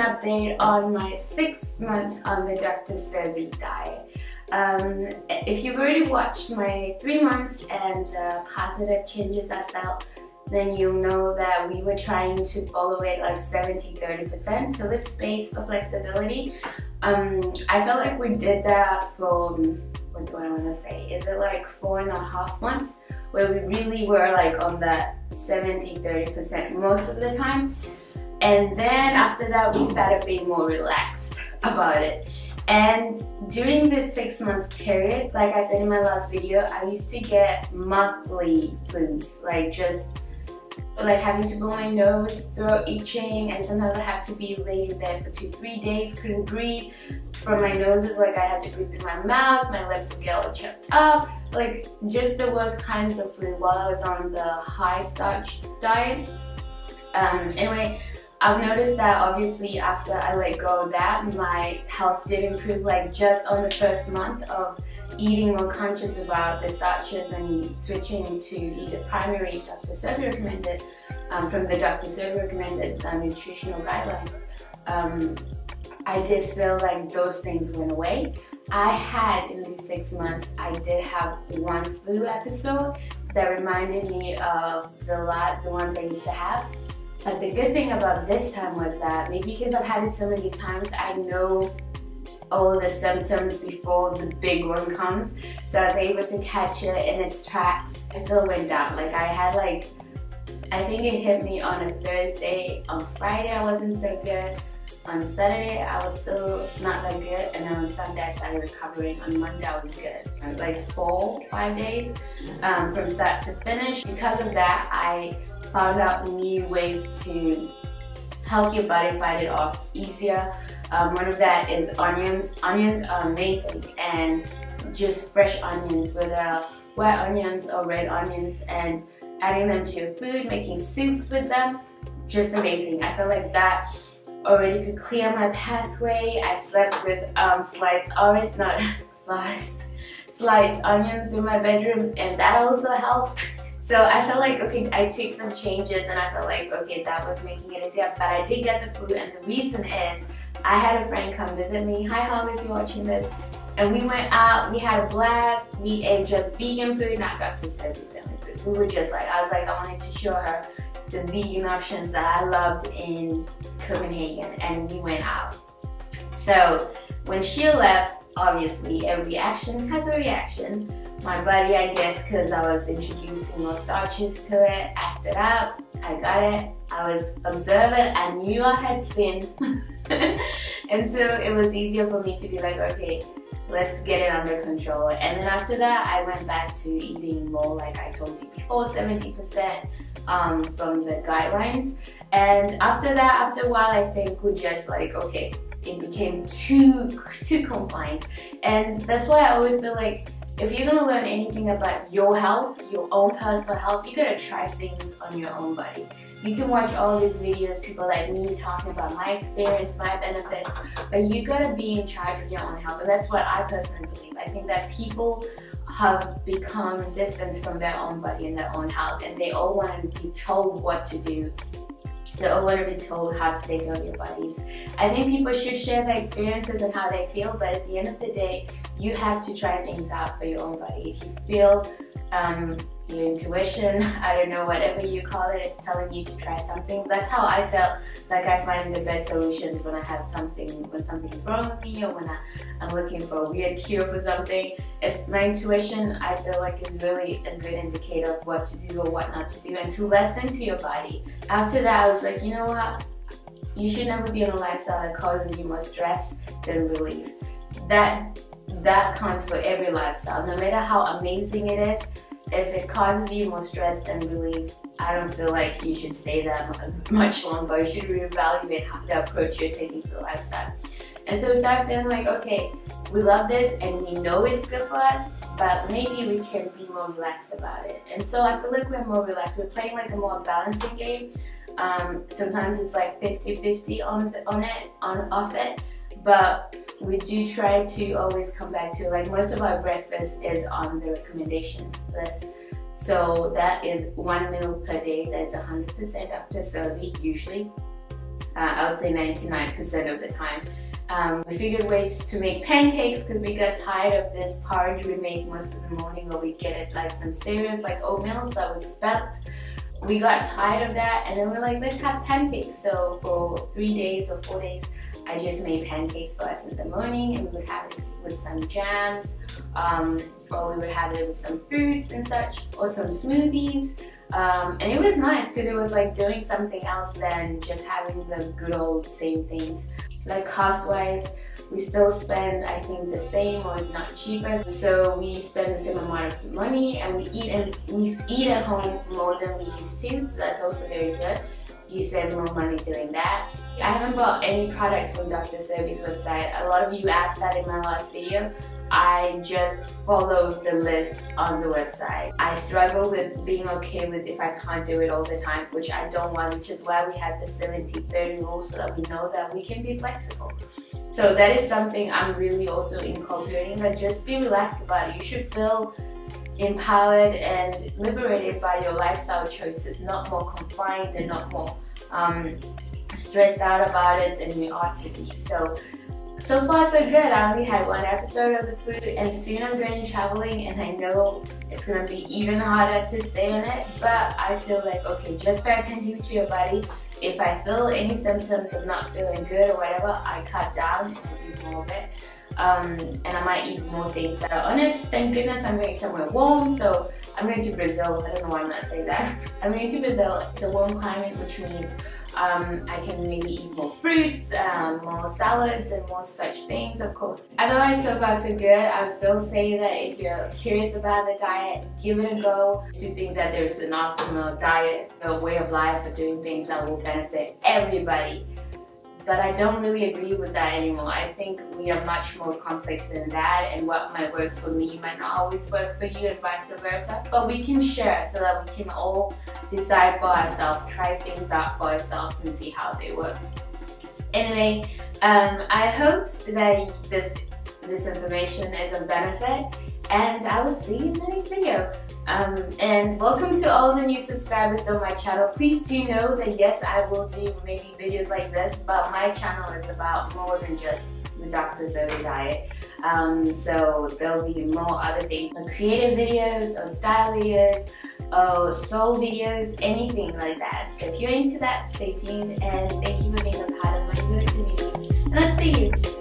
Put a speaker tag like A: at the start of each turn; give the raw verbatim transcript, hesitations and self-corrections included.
A: update on my six months on the Doctor Sebi diet. Um, if you've already watched my three months and the positive changes I felt, then you'll know that we were trying to follow it like seventy thirty percent to leave space for flexibility. Um, I felt like we did that for, what do I want to say, is it like four and a half months where we really were like on that seventy thirty percent most of the time. And then after that we started being more relaxed about it. And during this six months period, like I said in my last video, I used to get monthly flus, like just like having to blow my nose, throat itching, and sometimes I have to be laid in bed for two, three days, couldn't breathe. From my nose, it's like I had to breathe in my mouth, my lips would get all choked up, like just the worst kinds of flu while I was on the high starch diet. Um, anyway, I've noticed that obviously after I let go of that, my health did improve, like just on the first month of eating more conscious about the starches and switching to eat the primary Doctor Sebi recommended, um, from the Doctor Sebi recommended uh, nutritional guidelines. Um, I did feel like those things went away. I had in these six months, I did have one flu episode that reminded me of the lot, the ones I used to have. But the good thing about this time was that maybe because I've had it so many times, I know all the symptoms before the big one comes. So I was able to catch it in its tracks. It still went down. Like I had like, I think it hit me on a Thursday. On Friday I wasn't so good. On Saturday I was still not that good. And then on Sunday I started recovering. On Monday I was good. And like four, five days um, from start to finish. Because of that, I found out new ways to help your body fight it off easier. Um, one of that is onions. Onions are amazing, and just fresh onions, whether white onions or red onions, and adding them to your food, making soups with them, just amazing. I feel like that already could clear my pathway. I slept with um, sliced orange, not sliced, sliced onions in my bedroom, and that also helped. So I felt like, okay, I took some changes and I felt like, okay, that was making it easier, but I did get the flu, and the reason is I had a friend come visit me. Hi Holly, if you're watching this. And we went out, we had a blast, we ate just vegan food, not Doctor Sebi family food. We were just like, I was like, I wanted to show her the vegan options that I loved in Copenhagen, and we went out. So when she left, obviously a reaction has a reaction. My body, I guess, because I was introducing more starches to it, acted up. I got it. I was observant. I knew I had sinned. And so it was easier for me to be like, okay, let's get it under control. And then after that, I went back to eating more, like I told you before, seventy percent um, from the guidelines. And after that, after a while, I think we just like, okay, it became too, too confined. And that's why I always feel like, if you're gonna learn anything about your health, your own personal health, you gotta try things on your own body. You can watch all these videos, people like me talking about my experience, my benefits, but you gotta be in charge of your own health. And that's what I personally believe. I think that people have become distant from their own body and their own health, and they all wanna be told what to do. They all want to be told how to take care of your bodies. I think people should share their experiences and how they feel, but at the end of the day, you have to try things out for your own body. If you feel um, your intuition, I don't know, whatever you call it, telling you to try something, that's how I felt like I find the best solutions when I have something, when something's wrong with me, or when I, I'm looking for a weird cure for something. It's my intuition, I feel like, is really a good indicator of what to do or what not to do, and to listen to your body. After that, I was like, you know what? You should never be on a lifestyle that causes you more stress than relief. That that counts for every lifestyle. No matter how amazing it is, if it causes you more stress than relief, I don't feel like you should stay that much longer. You should reevaluate how the approach you're taking to the lifestyle. And so we started feeling like, okay, we love this and we know it's good for us, but maybe we can be more relaxed about it. And so I feel like we're more relaxed. We're playing like a more balancing game. Um, sometimes it's like fifty fifty on, on it, on off it, but we do try to always come back to, like, most of our breakfast is on the recommendations list. So that is one meal per day. That's one hundred percent Doctor Sebi usually. uh, I would say ninety-nine percent of the time. Um, we figured ways to make pancakes because we got tired of this porridge we make most of the morning, or we get it like some cereals like oatmeal that would spelt. We got tired of that, and then we're like, let's have pancakes. So for three days or four days, I just made pancakes for us in the morning, and we would have it with some jams, um, or we would have it with some fruits and such, or some smoothies. Um, and it was nice because it was like doing something else than just having the good old same things. Like cost-wise, we still spend, I think, the same or not cheaper. So we spend the same amount of money, and we eat and we eat at home more than we used to. So that's also very good. You save more money doing that. I haven't bought any products from Doctor Serbie's website. A lot of you asked that in my last video. I just followed the list on the website. I struggle with being okay with if I can't do it all the time, which I don't want, which is why we had the seventy thirty rule, so that we know that we can be flexible. So that is something I'm really also incorporating, that just be relaxed about it. You should feel empowered and liberated by your lifestyle choices, not more confined and not more um, stressed out about it than you ought to be. So, so far so good. I only had one episode of the food, and soon I'm going traveling, and I know it's going to be even harder to stay on it, but I feel like, okay, just pay attention to your body. If I feel any symptoms of not feeling good or whatever, I cut down and I do more of it. Um, and I might eat more things that are on it. Thank goodness I'm going somewhere warm, so I'm going to Brazil. I don't know why I'm not saying that. I'm going to Brazil. It's a warm climate, which means um, I can maybe eat more fruits, um, more salads, and more such things, of course. Otherwise, so far so good. I would still say that if you're curious about the diet, give it a go. To think that there's an optimal diet, a way of life for doing things that will benefit everybody. But I don't really agree with that anymore. I think we are much more complex than that, and what might work for me might not always work for you, and vice versa. But we can share so that we can all decide for ourselves, try things out for ourselves and see how they work. Anyway, um, I hope that this, this information is of benefit, and I will see you in the next video. Um, and welcome to all the new subscribers on my channel. Please do know that yes, I will do maybe videos like this, but my channel is about more than just the Doctor Serbie diet. Um, so there'll be more other things, like creative videos or style videos or soul videos, anything like that. So if you're into that, stay tuned, and thank you for being a part of my good community. And I'll see you.